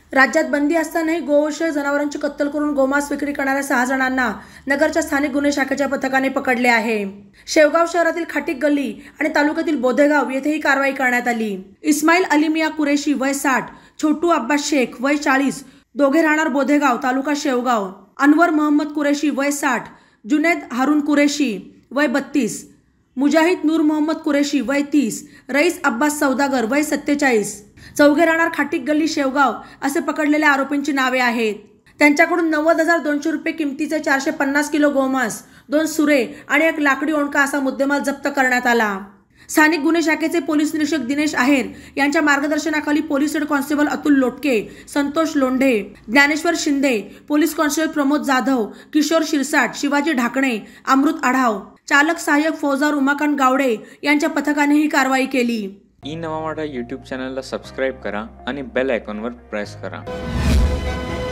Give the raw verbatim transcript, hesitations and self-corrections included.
राज्यात बंदी असतानाही गोवंश जनावरांची कत्तल करून गोमांस विक्री करणाऱ्या सहा जणांना नगरच्या स्थानिक गुन्हे शाखेच्या पथकाने पकडले आहे। शेवगाव शहरातील खाटीक गल्ली आणि तालुक्यातील बोधेगाव येथे ही कारवाई करण्यात आली। इस्माईल अली मिया कुरेशी वय साठ, छोटू अब्बास शेख वय चाळीस, दोघे राहणार बोधेगाव तालुका शेवगाव, अनवर मोहम्मद कुरेशी वय साठ, जुनेद हारून कुरेशी वय बत्तीस, मुजाहिद नूर मोहम्मद कुरेशी वय तीस, रईस अब्बास सौदागर वय सत्तेचाळीस, चौघे राहणार खाटीक गल्ली शेवगाव असे पकडलेल्या आरोपींची नावे आहेत। त्यांच्याकडून नव्वद हजार दोनशे रुपये किमतीचे चारशे पन्नास किलो गोमांस, दोन सुरे आणि एक लाकडी ओंडका असा मुद्देमाल जप्त करण्यात आला। स्थानिक गुन्हे शाखेचे पोलीस निरीक्षक दिनेश आहेर यांच्या मार्गदर्शनाखाली police head constable Atul Lotke, Santosh Londhe, Dnyaneshwar Shinde, police constable Pramod Jadhav, Kishor Shirsat, Shivaji Dhakane, Amrut Adhav, चालक सहाय्यक फौजदार उमाकांत गावडे यांच्या पथकाने ही कारवाई केली। ई नवा मराठा यूट्यूब चॅनलला सबस्क्राईब करा आणि बेल आयकॉनवर प्रेस करा।